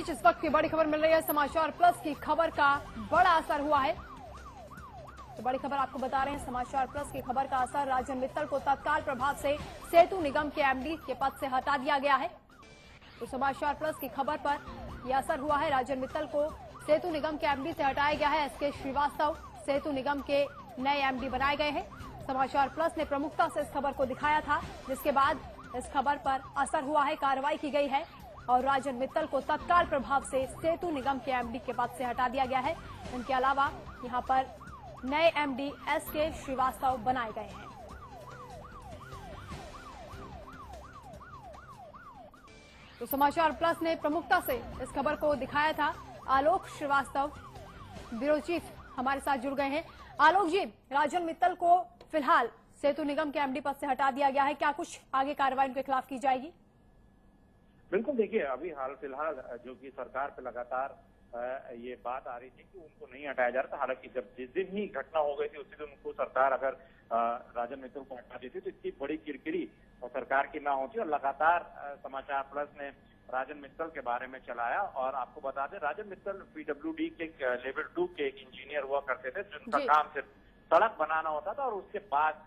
बीच इस वक्त की बड़ी खबर मिल रही है। समाचार प्लस की खबर का बड़ा असर हुआ है। तो बड़ी खबर आपको बता रहे हैं, समाचार प्लस की खबर का असर, राजन मित्तल को तत्काल प्रभाव से सेतु निगम के एमडी के पद से हटा दिया गया है। तो समाचार प्लस की खबर पर यह असर हुआ है। राजन मित्तल को सेतु निगम के एमडी से हटाया गया है। एसके श्रीवास्तव सेतु निगम के नए एमडी बनाए गए हैं। समाचार प्लस ने प्रमुखता से इस खबर को दिखाया था, जिसके बाद इस खबर पर असर हुआ है, कार्रवाई की गई है और राजन मित्तल को तत्काल प्रभाव से सेतु निगम के एमडी के पद से हटा दिया गया है। इनके अलावा यहां पर नए एमडी एसके श्रीवास्तव बनाए गए हैं। तो समाचार प्लस ने प्रमुखता से इस खबर को दिखाया था। आलोक श्रीवास्तव ब्यूरो चीफ हमारे साथ जुड़ गए हैं। आलोक जी, राजन मित्तल को फिलहाल सेतु निगम के एमडी पद से हटा दिया गया है, क्या कुछ आगे कार्रवाई उनके खिलाफ की जाएगी? बिल्कुल, देखिए अभी हाल फिलहाल जो कि सरकार पे लगातार ये बात आ रही थी कि उनको नहीं हटाया जा रहा था। हालांकि जब जिस दिन ही घटना हो गई थी उसी दिन उनको सरकार अगर राजन मित्तल को हटा देती तो इतनी बड़ी किरकिरी सरकार की ना होती। और लगातार समाचार प्लस ने राजन मित्तल के बारे में चलाया। और आपको बता दें, राजन मित्तल पीडब्ल्यूडी के लेवल 2 के एक इंजीनियर हुआ करते थे, जिनका काम सिर्फ सड़क बनाना होता था। और उसके बाद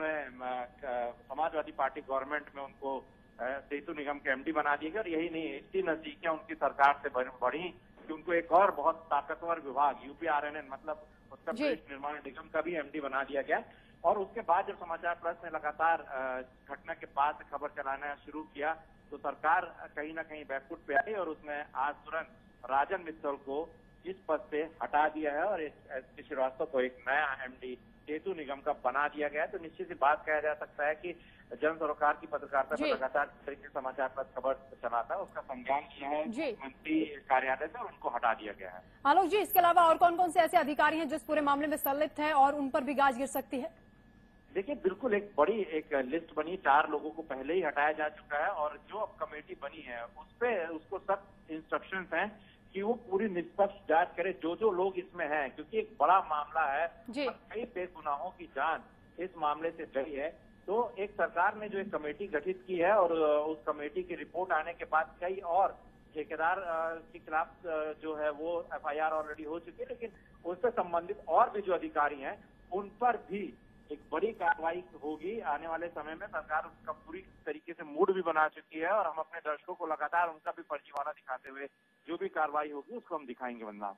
उन्हें समाजवादी पार्टी गवर्नमेंट में उनको सेतु निगम के एमडी बना दिए गए। और यही नहीं, इतनी नजदीकियां उनकी सरकार से बढ़ी कि उनको एक और बहुत ताकतवर विभाग यूपीआरएनएन मतलब उत्तर प्रदेश निर्माण निगम का भी एमडी बना दिया गया। और उसके बाद जब समाचार प्लस ने लगातार घटना के बाद से खबर चलाना शुरू किया तो सरकार कहीं ना कहीं बैकफुट पे आई और उसने आज तुरंत राजन मित्तल को इस पद से हटा दिया है और एसके श्रीवास्तव को एक नया एमडी सेतु निगम का बना दिया गया है। तो निश्चित सी बात कहा जा सकता है कि जन सरोकार की पत्रकारिता पर लगातार तरीके से समाचार पर खबर चलाता है, उसका संज्ञान किया है मंत्री कार्यालय से और उनको हटा दिया गया है। आलोक जी, इसके अलावा और कौन कौन से ऐसे अधिकारी हैं जिस पूरे मामले में संलिप्त है और उन पर भी गाज गिर सकती है? देखिए, बिल्कुल एक बड़ी एक लिस्ट बनी, 4 लोगों को पहले ही हटाया जा चुका है और जो अब कमेटी बनी है उस पे उसको सब इंस्ट्रक्शंस हैं कि वो पूरी निष्पक्ष जांच करे जो जो लोग इसमें हैं, क्योंकि एक बड़ा मामला है, कई बेगुनाहों की जान इस मामले से गई है। तो एक सरकार ने जो एक कमेटी गठित की है और उस कमेटी की रिपोर्ट आने के बाद कई और ठेकेदार के खिलाफ जो है वो एफआईआर ऑलरेडी हो चुकी है, लेकिन उससे संबंधित और भी जो अधिकारी हैं उन पर भी एक बड़ी कार्रवाई होगी आने वाले समय में। सरकार उसका पूरी तरीके से मूड भी बना चुकी है और हम अपने दर्शकों को लगातार उनका भी फर्जीवाड़ा दिखाते हुए जो भी कार्रवाई होगी उसको हम दिखाएंगे। वंदना,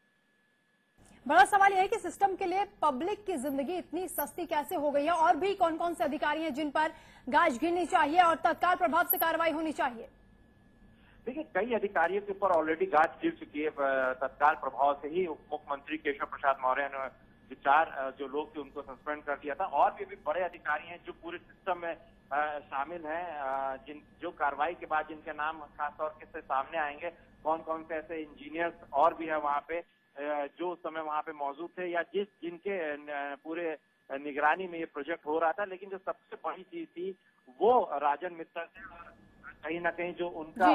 बड़ा सवाल यह है कि सिस्टम के लिए पब्लिक की जिंदगी इतनी सस्ती कैसे हो गई है और भी कौन कौन से अधिकारी हैं जिन पर गाज गिरनी चाहिए और तत्काल प्रभाव से कार्रवाई होनी चाहिए? देखिए, कई अधिकारियों के ऊपर ऑलरेडी गाज गिर चुकी है तत्काल प्रभाव से ही। उप मुख्यमंत्री केशव प्रसाद मौर्य ने 4 जो लोग थे उनको सस्पेंड कर दिया था। और भी बड़े अधिकारी हैं जो पूरे सिस्टम में शामिल हैं, जो कार्रवाई के बाद जिनके नाम खासतौर से सामने आएंगे। कौन कौन से ऐसे इंजीनियर्स और भी है वहाँ पे जो उस समय वहाँ पे मौजूद थे या जिनके पूरे निगरानी में ये प्रोजेक्ट हो रहा था। लेकिन जो सबसे बड़ी चीज थी वो राजन मित्तल थे और कहीं ना कहीं जो उनका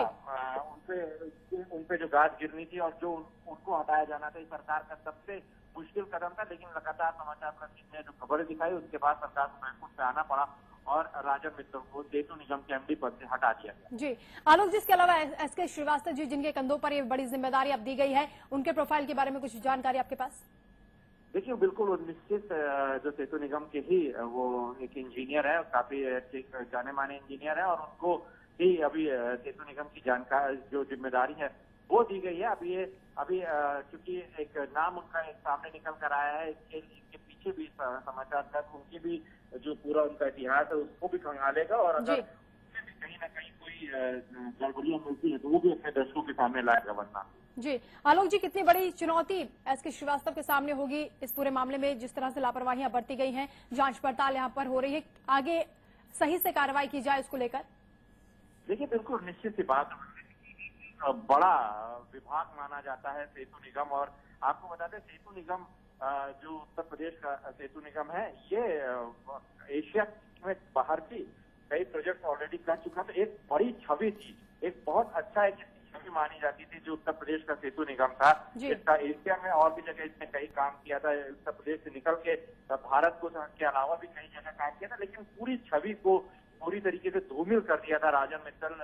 उनपे जो गाज गिरनी थी और जो उनको हटाया जाना था, सरकार का सबसे मुश्किल कदम था। लेकिन लगातार समाचार ने जो खबरें दिखाई उसके बाद सरकार को बैकफुट पे आना पड़ा और राजन मित्तल को सेतु निगम के एमडी पद से हटा दिया गया। जी आलोक जी, इसके अलावा एसके श्रीवास्तव जी जिनके कंधों पर ये बड़ी जिम्मेदारी अब दी गई है, उनके प्रोफाइल के बारे में कुछ जानकारी आपके पास? देखिए, बिल्कुल निश्चित जो सेतु निगम के ही वो एक इंजीनियर है, काफी जाने माने इंजीनियर है और उनको ही अभी सेतु निगम की जानकारी जो जिम्मेदारी है वो दी गई है। अभी क्योंकि एक नाम उनका एक सामने निकल कर आया है, इसके पीछे भी समाचार तक उनकी भी जो पूरा उनका इतिहास है उसको भी खंगालेगा और अगर भी कहीं ना कहीं कोई गड़बड़ियां मिलती है तो वो भी अपने दर्शकों के सामने लाएगा। वरना जी आलोक जी, कितनी बड़ी चुनौती एसके श्रीवास्तव के सामने होगी इस पूरे मामले में, जिस तरह से लापरवाहियां बरती गई हैं, जांच पड़ताल यहाँ पर हो रही है, आगे सही से कार्रवाई की जाए उसको लेकर? देखिए, बिल्कुल निश्चित सी बात, बड़ा विभाग माना जाता है सेतु निगम। और आपको बता दें, सेतु निगम जो उत्तर प्रदेश का सेतु निगम है ये एशिया में बाहर की कई प्रोजेक्ट ऑलरेडी कर चुका था। एक बड़ी छवि थी, एक बहुत अच्छा एक छवि मानी जाती थी जो उत्तर प्रदेश का सेतु निगम था। इसका एशिया में और भी जगह इसने कई काम किया था, उत्तर प्रदेश से निकल के भारत को के अलावा भी कई जगह काम किया था। लेकिन पूरी छवि को पूरी तरीके से धूमिल कर दिया था राजन मित्तल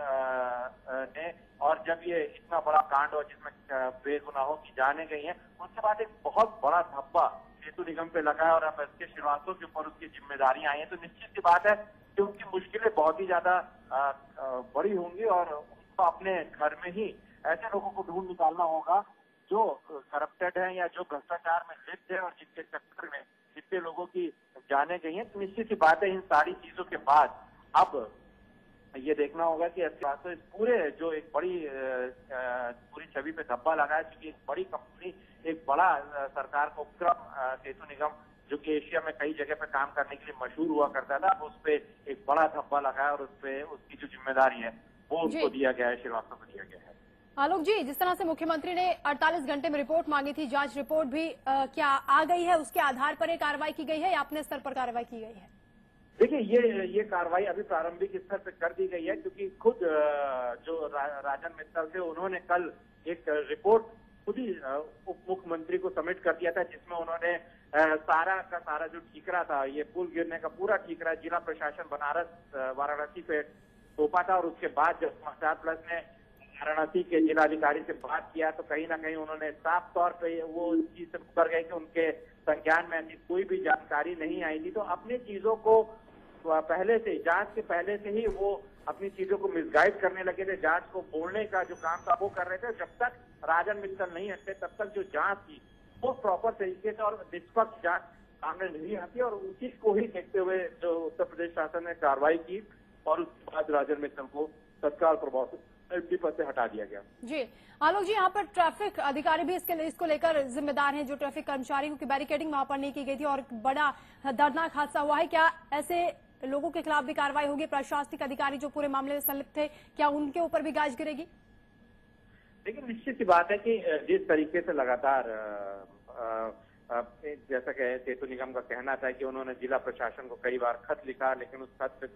ने। और जब ये इतना बड़ा कांड हुआ जिसमें बेगुनाहों की जाने गई हैं, उसके बाद एक बहुत बड़ा धब्बा सेतु निगम पे लगा है और अब एस के श्रीवास्तव के ऊपर उसकी जिम्मेदारियां आई हैं। तो निश्चित सी बात है कि उनकी मुश्किलें बहुत ही ज्यादा बड़ी होंगी और उनको अपने घर में ही ऐसे लोगों को ढूंढ निकालना होगा जो करप्टेड है या जो भ्रष्टाचार में लिप्त है और जिसके चक्कर में जितने लोगों की जाने गई हैं। तो निश्चित सी बात है इन सारी चीजों के बाद अब ये देखना होगा कि तो इस पूरे जो एक बड़ी पूरी छवि पे धब्बा लगा है, क्योंकि एक बड़ी कंपनी, एक बड़ा सरकार का उपक्रम सेतु निगम जो कि एशिया में कई जगह पे काम करने के लिए मशहूर हुआ करता था, उस पे एक बड़ा धब्बा लगा है और उस पे उसकी जो जिम्मेदारी है वो उनको दिया गया है, श्रीवास्तव को दिया गया है। आलोक जी, जिस तरह से मुख्यमंत्री ने 48 घंटे में रिपोर्ट मांगी थी, जांच रिपोर्ट भी क्या आ गई है? उसके आधार पर ये कार्रवाई की गई है या अपने स्तर पर कार्रवाई की गई है? देखिए, ये कार्रवाई अभी प्रारंभिक स्तर पर कर दी गई है, क्योंकि खुद जो राजन मित्तल थे उन्होंने कल एक रिपोर्ट खुद ही उप मुख्यमंत्री को सबमिट कर दिया था, जिसमें उन्होंने सारा का सारा जो ठीकरा था, ये पुल गिरने का पूरा ठीकरा जिला प्रशासन वाराणसी पे सौंपा था। और उसके बाद जब समाचार प्लस ने वाराणसी के जिलाधिकारी से बात किया तो कहीं ना कहीं उन्होंने साफ तौर पे वो चीज से मुकर गए कि उनके संज्ञान में ऐसी कोई भी जानकारी नहीं आई थी। तो अपनी चीजों को पहले से, जांच के पहले से ही वो अपनी चीजों को मिसगाइड करने लगे थे, जांच को बोलने का जो काम था वो कर रहे थे। जब तक राजन मित्तल नहीं हटते तब तक जो जांच थी वो प्रॉपर तरीके से और निष्पक्ष जांच सामने नहीं आती, और उसी को ही देखते हुए जो उत्तर प्रदेश शासन ने कार्रवाई की और उसके बाद राजन मित्तल को तत्काल प्रभाव से एमपी पद से हटा दिया गया। जी आलोक जी, यहाँ पर ट्रैफिक अधिकारी भी इसको लेकर जिम्मेदार हैं, जो ट्रैफिक कर्मचारी की बैरिकेडिंग वहां पर नहीं की गई थी और बड़ा दर्दनाक हादसा हुआ है। क्या ऐसे लोगों के खिलाफ भी कार्रवाई होगी? प्रशासनिक अधिकारी जो पूरे मामले में संलिप्त थे, क्या उनके ऊपर भी गाज गिरेगी? लेकिन निश्चित सी बात है कि जिस तरीके से लगातार जैसा कि सेतु निगम का कहना था कि उन्होंने जिला प्रशासन को कई बार खत लिखा, लेकिन उस खत पे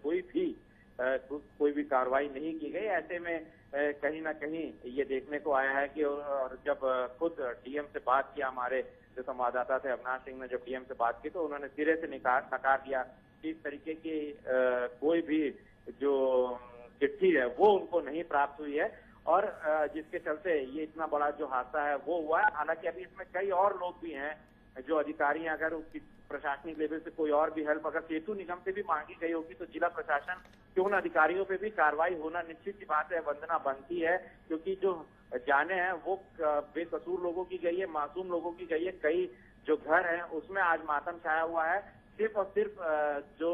कोई भी कार्रवाई नहीं की गई। ऐसे में कहीं ना कहीं ये देखने को आया है कि और जब खुद डीएम से बात किया, हमारे जो संवाददाता थे अविनाश सिंह ने जब डीएम से बात की तो उन्होंने सिरे से नकार दिया कि इस तरीके की कोई भी जो चिट्ठी है वो उनको नहीं प्राप्त हुई है, और जिसके चलते ये इतना बड़ा जो हादसा है वो हुआ है। हालांकि अभी इसमें कई और लोग भी हैं जो अधिकारी हैं, अगर उसकी प्रशासनिक लेवल से कोई और भी हेल्प अगर सेतु निगम से भी मांगी गई होगी तो जिला प्रशासन के उन अधिकारियों पे भी कार्रवाई होना निश्चित सी बात है, वंदना बनती है, क्योंकि जो जाने हैं वो बेकसूर लोगों की गई है, मासूम लोगों की गई है। कई जो घर हैं उसमें आज मातम छाया हुआ है, सिर्फ और सिर्फ जो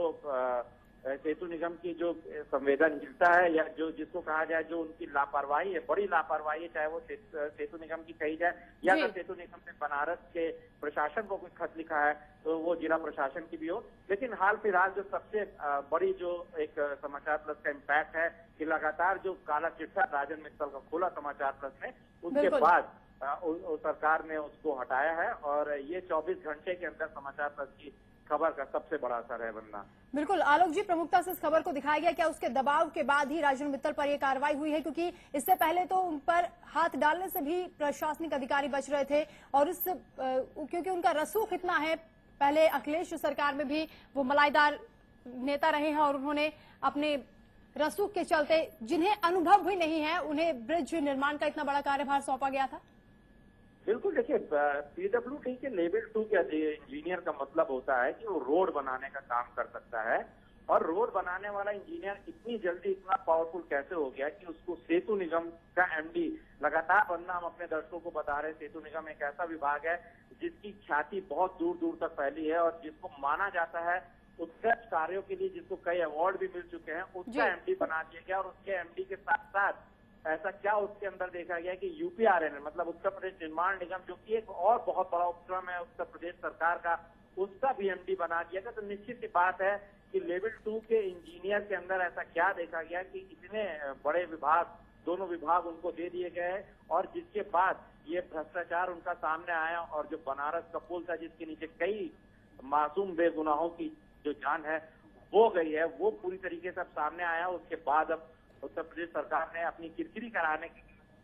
सेतु निगम की जो संवेदनशीलता है या जो जिसको कहा जाए जो उनकी लापरवाही है, बड़ी लापरवाही है, चाहे वो सेतु निगम की कही जाए या अगर सेतु निगम ने बनारस के प्रशासन को कोई खत लिखा है तो वो जिला प्रशासन की भी हो। लेकिन हाल फिलहाल जो सबसे बड़ी जो एक समाचार प्लस का इम्पैक्ट है कि लगातार जो काला चिट्ठा राजन मित्तल का खोला समाचार प्लस ने, उसके बाद सरकार ने उसको हटाया है और ये 24 घंटे के अंदर समाचार प्लस की खबर का सबसे बड़ा असर है। वरना बिल्कुल आलोक जी, प्रमुखता से इस खबर को दिखाया गया, क्या उसके दबाव के बाद ही राजन मित्तल पर यह कार्रवाई हुई है? क्योंकि इससे पहले तो उन पर हाथ डालने से भी प्रशासनिक अधिकारी बच रहे थे और क्योंकि उनका रसूख इतना है, पहले अखिलेश सरकार में भी वो मलाईदार नेता रहे हैं और उन्होंने अपने रसूख के चलते, जिन्हें अनुभव भी नहीं है, उन्हें ब्रिज निर्माण का इतना बड़ा कार्यभार सौंपा गया था। बिल्कुल, देखिए पीडब्ल्यूडी के लेवल 2 के इंजीनियर का मतलब होता है कि वो रोड बनाने का काम कर सकता है, और रोड बनाने वाला इंजीनियर इतनी जल्दी इतना पावरफुल कैसे हो गया कि उसको सेतु निगम का एमडी लगातार बनना। हम अपने दर्शकों को बता रहे हैं, सेतु निगम एक ऐसा विभाग है जिसकी ख्याति बहुत दूर दूर तक फैली है और जिसको माना जाता है उत्कृष्ट कार्यों के लिए, जिसको कई अवार्ड भी मिल चुके हैं, उसका एमडी बना दिया गया। और उसके एमडी के साथ साथ ऐसा क्या उसके अंदर देखा गया कि यूपीआरएन मतलब उत्तर प्रदेश निर्माण निगम, जो कि एक और बहुत बड़ा उपक्रम है उत्तर प्रदेश सरकार का, उसका भी एमडी बना दिया गया। तो निश्चित सी बात है कि लेवल 2 के इंजीनियर के अंदर ऐसा क्या देखा गया कि इतने बड़े विभाग, दोनों विभाग उनको दे दिए गए, और जिसके बाद ये भ्रष्टाचार उनका सामने आया और जो बनारस का पुल था जिसके नीचे कई मासूम बेगुनाहों की जो जान है वो गई है, वो पूरी तरीके से अब सामने आया। उसके बाद अब उत्तर प्रदेश सरकार ने अपनी किरकिरी कराने के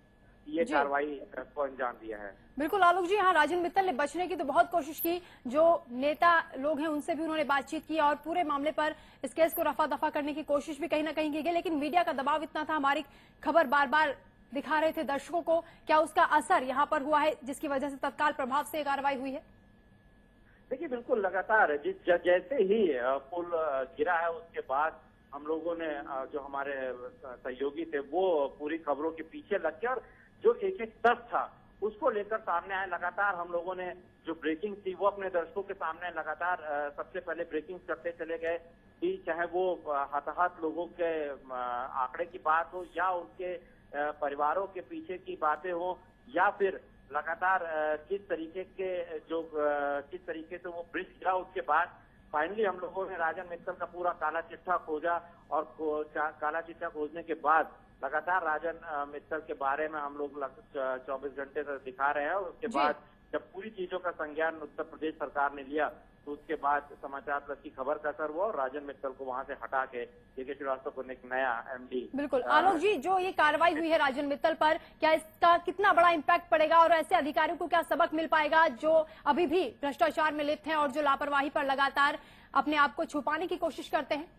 ये जी। कार्रवाई को अंजाम दिया है। बिल्कुल आलोक जी, हाँ राजन मित्तल ने बचने की तो बहुत कोशिश की, जो नेता लोग हैं उनसे भी उन्होंने बातचीत की और पूरे मामले पर इस केस को रफा दफा करने की कोशिश भी कहीं ना कहीं की गई, लेकिन मीडिया का दबाव इतना था, हमारी खबर बार बार दिखा रहे थे दर्शकों को, क्या उसका असर यहाँ पर हुआ है जिसकी वजह से तत्काल प्रभाव से कार्रवाई हुई है? देखिए बिल्कुल लगातार जैसे ही पुल गिरा है उसके बाद हम लोगों ने जो हमारे सहयोगी थे वो पूरी खबरों के पीछे लग गए और जो एक एक तथ्य था उसको लेकर सामने आए। लगातार हम लोगों ने जो ब्रेकिंग थी वो अपने दर्शकों के सामने लगातार सबसे पहले ब्रेकिंग करते चले गए कि चाहे वो हताहत लोगों के आंकड़े की बात हो या उनके परिवारों के पीछे की बातें हो या फिर लगातार किस तरीके से वो ब्रिज गिरा। उसके बाद फाइनली हम लोगों ने राजन मित्तल का पूरा काला चिट्ठा खोजा और काला चिट्ठा खोजने के बाद लगातार राजन मित्तल के बारे में हम लोग 24 घंटे तक दिखा रहे हैं। और उसके बाद जब पूरी चीजों का संज्ञान उत्तर प्रदेश सरकार ने लिया तो उसके बाद समाचार प्लस की खबर का असर हुआ और राजन मित्तल को वहां से हटा के के श्रीवास्तव को एक नया एमडी। बिल्कुल आलोक जी, जो ये कार्रवाई हुई है राजन मित्तल पर, क्या इसका कितना बड़ा इम्पैक्ट पड़ेगा और ऐसे अधिकारियों को क्या सबक मिल पाएगा जो अभी भी भ्रष्टाचार में लिप्त हैं और जो लापरवाही पर लगातार अपने आप को छुपाने की कोशिश करते हैं?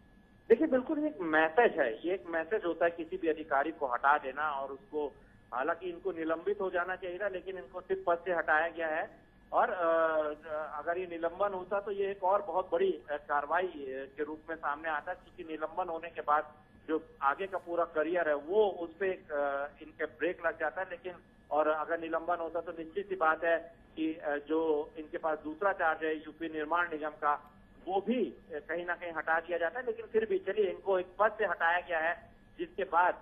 देखिए बिल्कुल ये एक मैसेज है, ये एक मैसेज होता है किसी भी अधिकारी को हटा देना और उसको, हालांकि इनको निलंबित हो जाना चाहिए था लेकिन इनको सिर्फ पद से हटाया गया है। और अगर ये निलंबन होता तो ये एक और बहुत बड़ी कार्रवाई के रूप में सामने आता, क्योंकि निलंबन होने के बाद जो आगे का पूरा करियर है वो उस पर इनके ब्रेक लग जाता है। लेकिन और अगर निलंबन होता तो निश्चित सी बात है कि जो इनके पास दूसरा चार्ज है यूपी निर्माण निगम का वो भी कहीं ना कहीं हटा दिया जाता है। लेकिन फिर भी चलिए इनको एक पद से हटाया गया है, जिसके बाद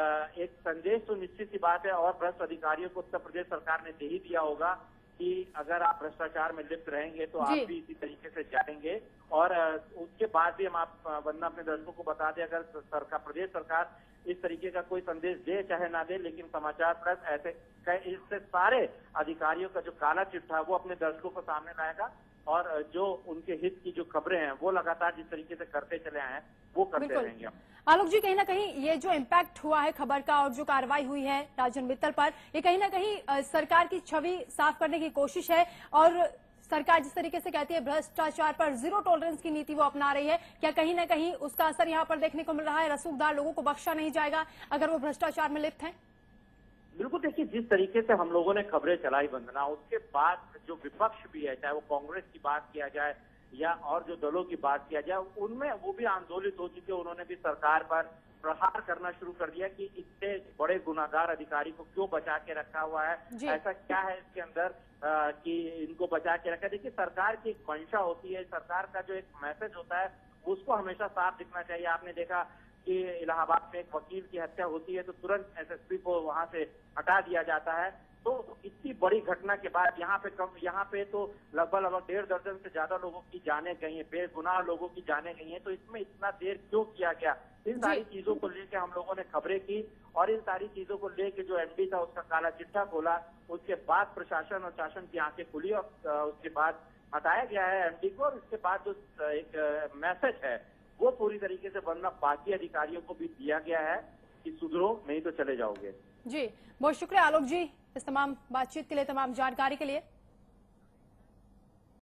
एक संदेश तो निश्चित सी बात है और भ्रष्ट अधिकारियों को उत्तर प्रदेश सरकार ने दे ही दिया होगा कि अगर आप भ्रष्टाचार में लिप्त रहेंगे तो आप भी इसी तरीके से जाएंगे। और उसके बाद भी हम वरना अपने दर्शकों को बता दें, अगर प्रदेश सरकार इस तरीके का कोई संदेश दे चाहे ना दे, लेकिन समाचार प्लस ऐसे इससे सारे अधिकारियों का जो काला चिट्ठा है वो अपने दर्शकों को सामने लाएगा और जो उनके हित की जो खबरें हैं वो लगातार जिस तरीके से करते चले आए हैं वो करते रहेंगे। आलोक जी, कहीं ना कहीं ये जो इम्पैक्ट हुआ है खबर का और जो कार्रवाई हुई है राजन मित्तल पर, ये कहीं ना कहीं सरकार की छवि साफ करने की कोशिश है और सरकार जिस तरीके से कहती है भ्रष्टाचार पर जीरो टॉलरेंस की नीति वो अपना रही है, क्या कहीं ना कहीं उसका असर यहाँ पर देखने को मिल रहा है? रसूखदार लोगों को बख्शा नहीं जाएगा अगर वो भ्रष्टाचार में लिप्त हैं? बिल्कुल, देखिए जिस तरीके से हम लोगों ने खबरें चलाई वंदना, उसके बाद जो विपक्ष भी है, चाहे वो कांग्रेस की बात किया जाए या और जो दलों की बात किया जाए, उनमें वो भी आंदोलित हो चुके। उन्होंने भी सरकार पर प्रहार करना शुरू कर दिया कि इतने बड़े गुनाहगार अधिकारी को क्यों बचा के रखा हुआ है, ऐसा क्या है इसके अंदर कि इनको बचा के रखा है। देखिए सरकार की एक मंशा होती है, सरकार का जो एक मैसेज होता है उसको हमेशा साफ दिखना चाहिए। आपने देखा कि इलाहाबाद में एक वकील की हत्या होती है तो तुरंत एसएसपी को वहां से हटा दिया जाता है। तो इतनी बड़ी घटना के बाद यहाँ पे तो लगभग 1.5 दर्जन से ज्यादा लोगों की जानें गई हैं, बेगुनाह लोगों की जानें गई हैं। तो इसमें इतना देर क्यों किया गया, इन सारी चीजों को लेकर हम लोगों ने खबरें की और इन सारी चीजों को लेकर जो एमडी था उसका काला चिट्ठा खोला। उसके बाद प्रशासन और शासन की आंखें खुली और उसके बाद हटाया गया है एमडी को। और इसके बाद जो एक मैसेज है वो पूरी तरीके से वरना बाकी अधिकारियों को भी दिया गया है कि सुधरो नहीं तो चले जाओगे। जी, बहुत शुक्रिया आलोक जी इस तमाम बातचीत के लिए, तमाम जानकारी के लिए।